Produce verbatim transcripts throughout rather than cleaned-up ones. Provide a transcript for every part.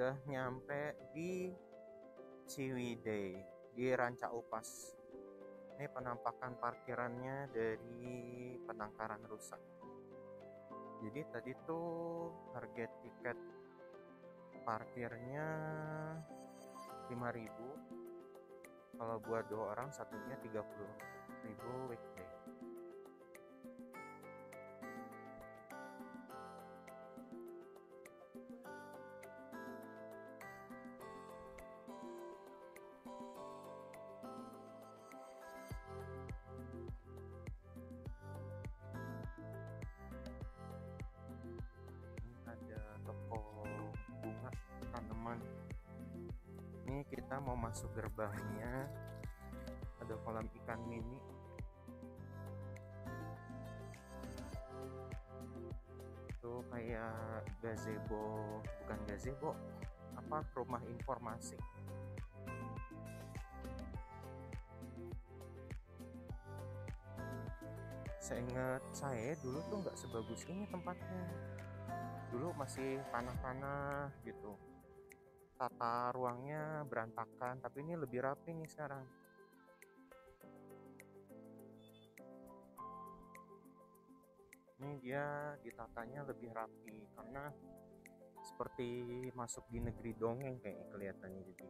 udah nyampe di Ciwidey, di Ranca Upas. Ini penampakan parkirannya dari Penangkaran Rusak. Jadi tadi tuh harga tiket parkirnya lima ribu. Kalau buat dua orang satunya tiga puluh ribu weekday. Ada toko bunga tanaman. Ini kita mau masuk gerbangnya, ada kolam ikan mini. Itu kayak gazebo, bukan gazebo, apa rumah informasi. Seingat saya dulu tuh nggak sebagus ini tempatnya. Dulu masih tanah-tanah gitu, tata ruangnya berantakan, tapi ini lebih rapi nih sekarang. Ini dia ditatanya lebih rapi karena seperti masuk di negeri dongeng kayak kelihatannya. Jadi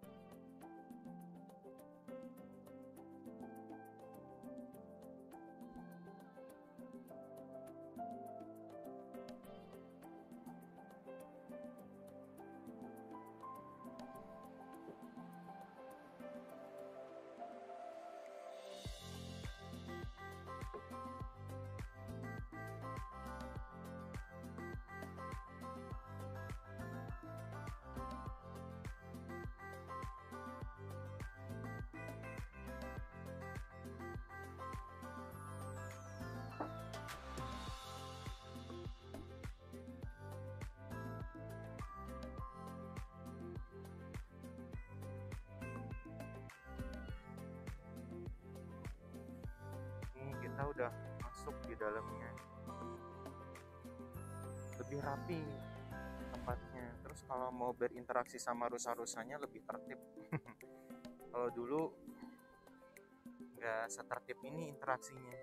ini kita udah masuk di dalamnya, lebih rapi tempatnya. Terus kalau mau berinteraksi sama rusa-rusanya lebih tertib. Kalau dulu nggak setertib ini interaksinya.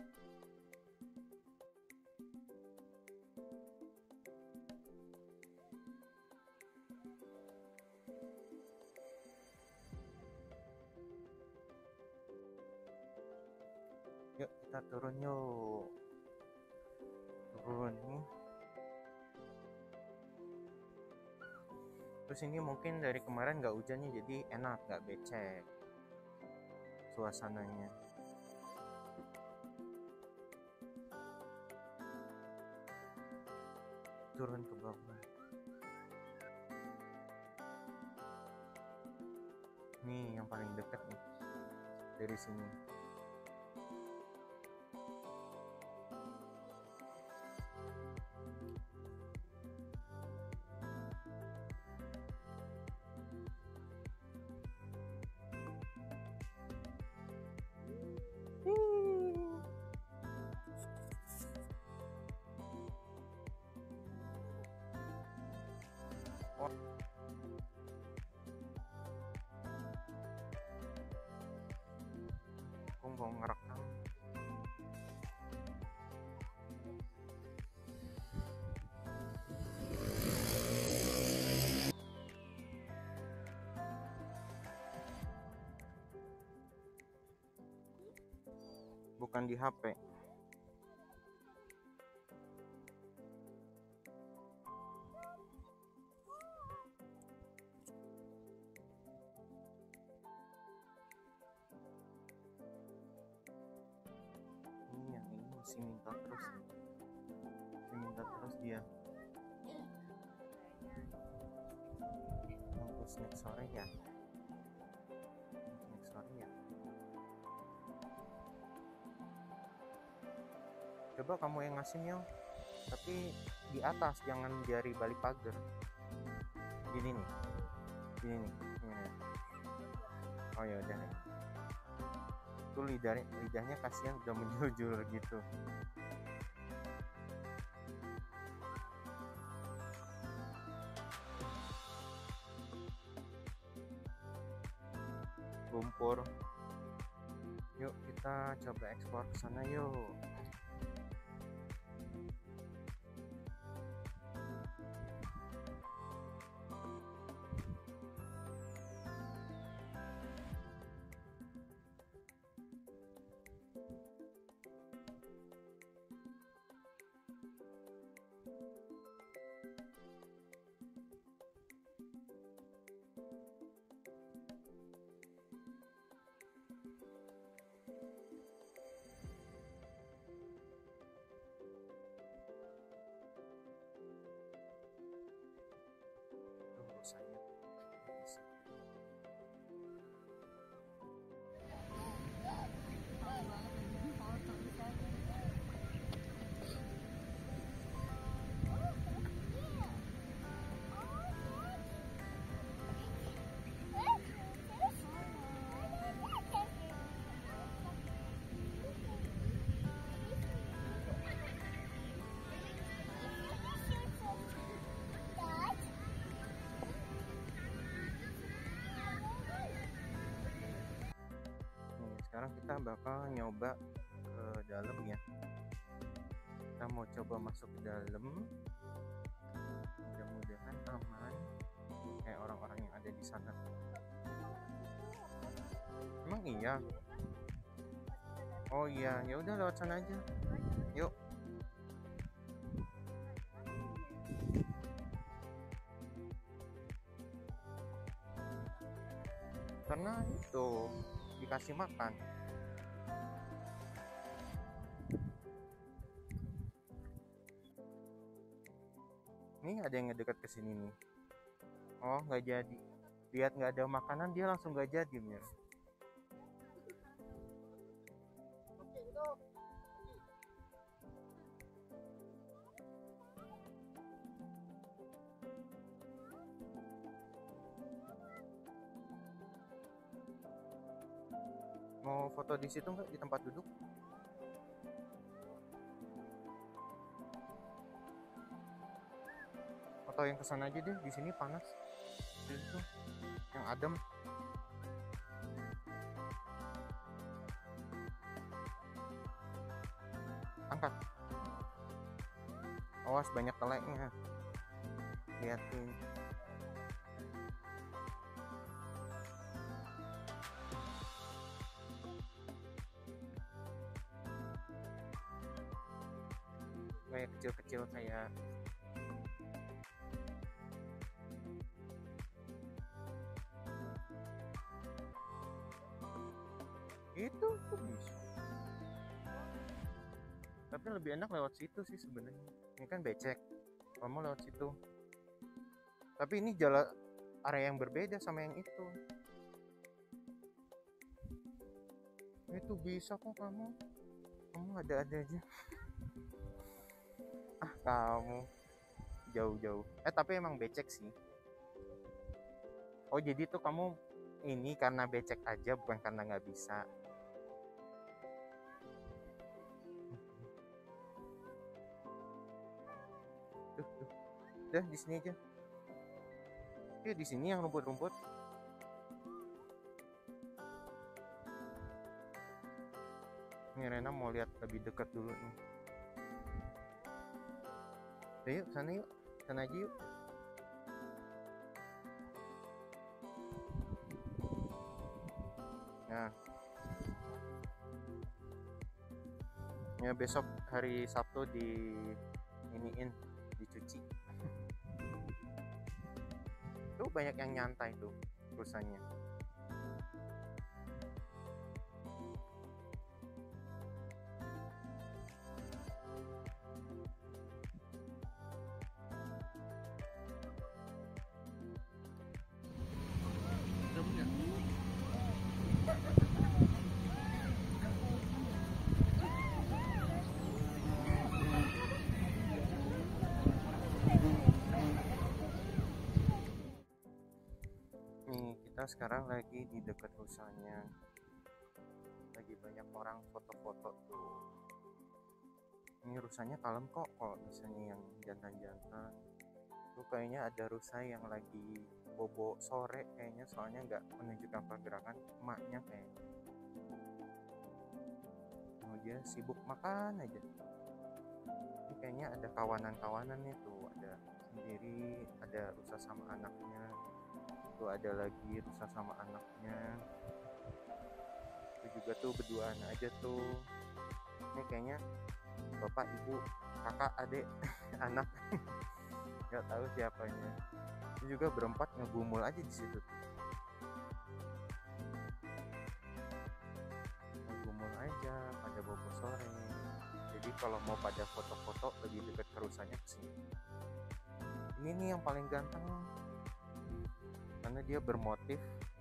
Yuk kita turun yuk, turun nih. Terus ini mungkin dari kemarin nggak hujannya, jadi enak, nggak becek suasananya. Turun ke bawah. Nih yang paling dekat nih dari sini. Oh. Aku mau ngerekam. Bukan di H P. Ini yang ini masih minta terus, masih minta terus dia. Nunggu snack sore ya, snack sore ya. Coba kamu yang ngasih Mio, tapi di atas, jangan dari balik pagar. Gini nih, gini nih, gini. Oh ya udah nih. Tuh lidah, lidahnya kasihan udah menjulur-julur gitu. lumpur. Yuk kita coba eksplor ke sana yuk. Saya sekarang kita bakal nyoba ke dalam ya. Kita mau coba masuk ke dalam, mudah-mudahan aman kayak orang-orang yang ada di sana. Emang iya? Oh iya, ya udah lewat sana aja. Yuk. Karena itu dikasih makan. Nih ada yang ngedekat ke sini nih. Oh nggak jadi. Lihat nggak ada makanan dia langsung nggak jadi Mir. Mau foto di situ nggak, di tempat duduk? Foto yang kesana aja deh, di sini panas. Itu yang adem. Angkat. Awas banyak teleknya. Liatin. Kayak kecil-kecil kayak itu tuh bisa. Tapi lebih enak lewat situ sih sebenarnya. Ini kan becek. Kamu lewat situ. Tapi ini jalan area yang berbeda sama yang itu. Itu bisa kok kamu. Kamu ada-ada aja. Ah kamu jauh-jauh. Eh tapi emang becek sih. Oh jadi tuh kamu ini karena becek aja, bukan karena nggak bisa. Tuh, tuh. Udah di sini aja. Iya di sini yang rumput-rumput. Ini Rena mau lihat lebih dekat dulu nih. Udah yuk, sana yuk. Sana aja yuk. Nah. Ya besok hari Sabtu di iniin, dicuci. Tuh banyak yang nyantai tuh rusanya. Sekarang lagi di dekat rusanya, lagi banyak orang foto-foto tuh. Ini rusanya kalem kok, kalau misalnya yang jantan-jantan Tuh kayaknya ada rusa yang lagi bobo sore kayaknya, soalnya nggak menunjukkan pergerakan emaknya kayaknya. Oh, dia sibuk makan aja. Ini kayaknya ada kawanan-kawanannya tuh, ada sendiri, ada rusa sama anaknya. Tuh ada lagi rusa sama anaknya. Itu juga tuh berduaan aja tuh. Ini kayaknya bapak, ibu, kakak, adik, anak. Nggak tahu siapanya. Itu juga berempat ngegumul aja di situ. Ngegumul aja pada bobo sore. Jadi kalau mau pada foto-foto lebih dekat ke rusanya ke sini. Ini nih yang paling ganteng karena dia bermotif.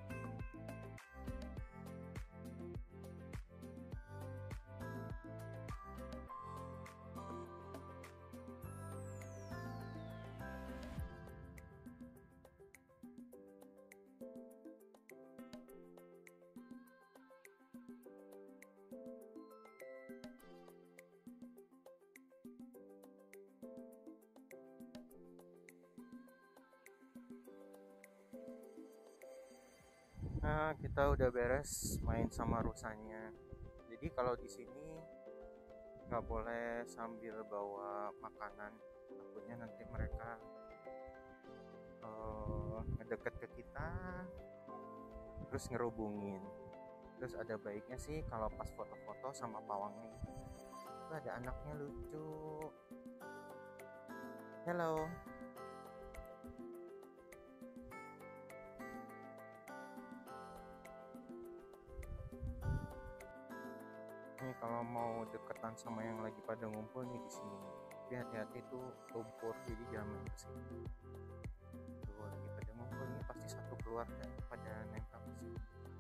Nah, kita udah beres main sama rusanya. Jadi kalau di sini nggak boleh sambil bawa makanan, takutnya nanti mereka uh, ngedeket ke kita terus ngerubungin. Terus ada baiknya sih kalau pas foto-foto sama pawangnya. Itu ada anaknya lucu. Hello. Nih kalau mau deketan sama yang lagi pada ngumpul nih di sini, tapi hati-hati tuh lumpur, jadi jangan main kesini. Tuh lagi pada ngumpul nih, pasti satu keluarga pada nempel ke sini.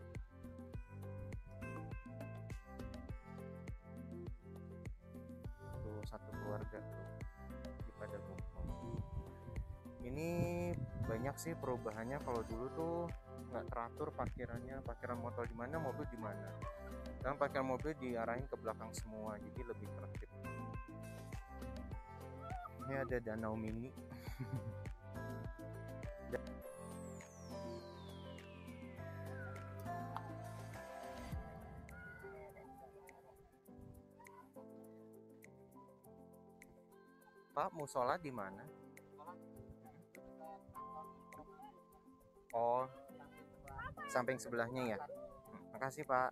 Tuh satu keluarga tuh lagi pada ngumpul. Ini banyak sih perubahannya. Kalau dulu tuh nggak teratur parkirannya, parkiran motor di mana, mobil di mana. Dan parkir mobil diarahin ke belakang semua, jadi lebih tertib. Ini ada danau mini. Pak, musola di mana? Oh, samping sebelahnya ya. Makasih Pak.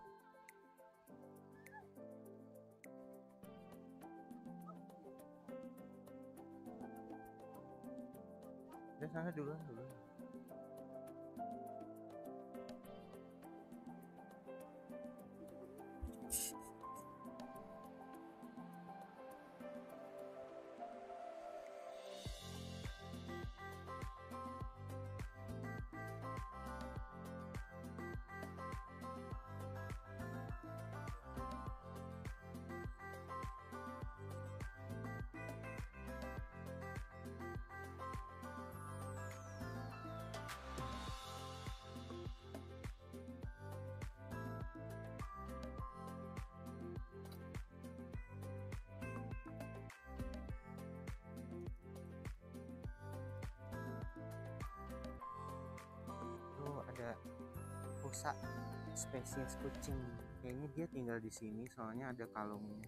Udah sana duluan dulu. Ada rusa spesies kucing, kayaknya dia tinggal di sini soalnya ada kalungnya.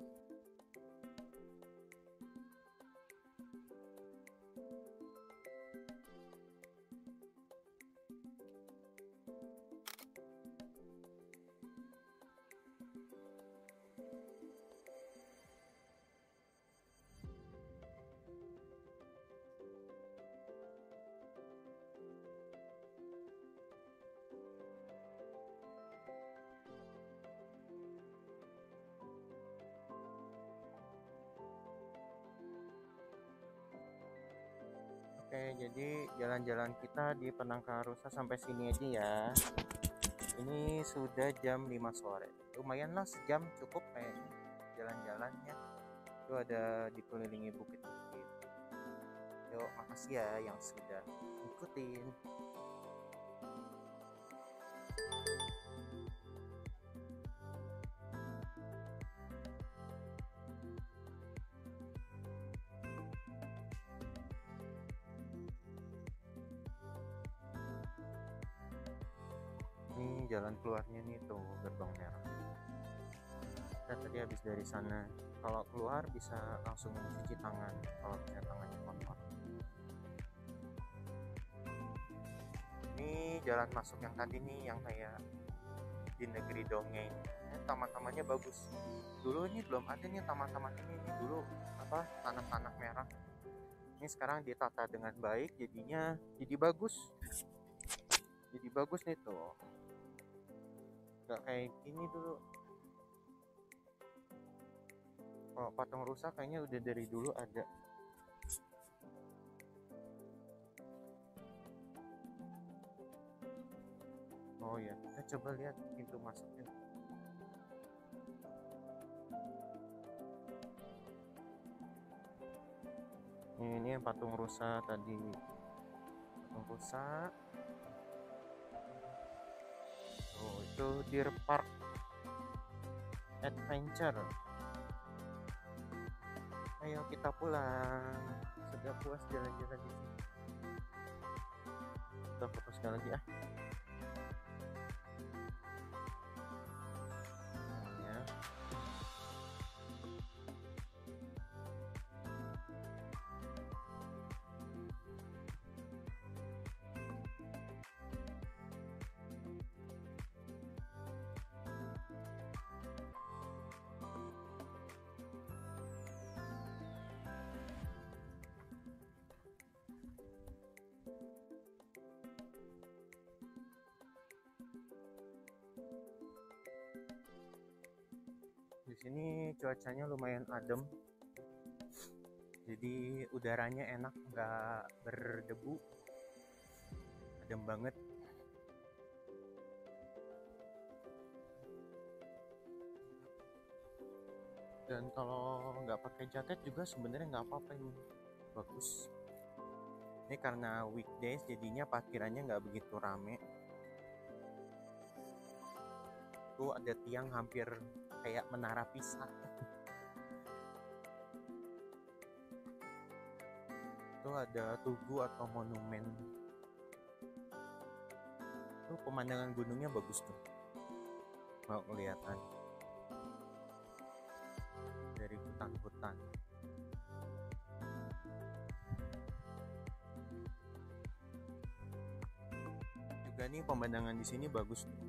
Oke, jadi jalan-jalan kita di Penangkaran Rusa sampai sini aja ya. Ini sudah jam lima sore. Lumayan lah, sejam cukup kayaknya jalan-jalannya. Itu ada dikelilingi bukit-bukit. Yuk, makasih ya yang sudah ikutin. Ini jalan keluarnya nih tuh, gerbang merah. Kita tadi habis dari sana. Kalau keluar bisa langsung cuci tangan kalau misalnya tangannya kotor. Ini jalan masuk yang tadi nih, yang kayak di negeri dongeng. Eh, taman-tamannya bagus. Dulu ini belum ada nih taman-taman ini nih, dulu apa tanah-tanah merah. Ini sekarang ditata dengan baik, jadinya jadi bagus. Jadi bagus nih tuh. Gak kayak gini dulu. Kalau patung rusa kayaknya udah dari dulu ada. Oh ya, kita coba lihat pintu masuknya. Ini, ini yang patung rusa tadi. Patung rusa. Oh, itu Deer Park Adventure. Ayo kita pulang. Sudah puas jalan-jalan di sini. Kita foto sekali lagi ah. Ya. Di sini cuacanya lumayan adem, jadi udaranya enak, nggak berdebu, adem banget. Dan kalau nggak pakai jaket juga sebenarnya nggak apa-apa, ini bagus. Ini karena weekdays jadinya parkirannya nggak begitu rame. Tuh ada tiang hampir kayak menara Pisa. Tuh ada tugu atau monumen. Tuh pemandangan gunungnya bagus tuh. Mau kelihatan dari hutan-hutan. Juga nih pemandangan di sini bagus tuh.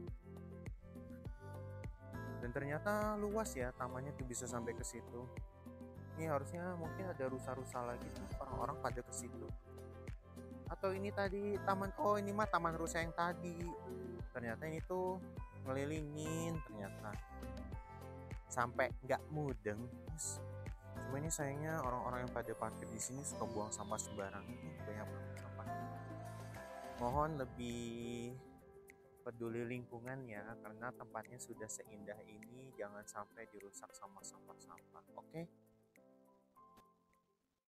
Dan ternyata luas ya tamannya tuh, bisa sampai ke situ. Ini harusnya mungkin ada rusa-rusa lagi tuh, orang-orang pada ke situ. Atau ini tadi taman, oh ini mah taman rusa yang tadi. Ternyata ini tuh ngelilingin ternyata. Sampai nggak mudeng. Cuma ini sayangnya orang-orang yang pada parkir di sini suka buang sampah sembarangan. Banyak banget sampah. Mohon lebih peduli lingkungan ya, karena tempatnya sudah seindah ini, jangan sampai dirusak sama sampah-sampah. Oke?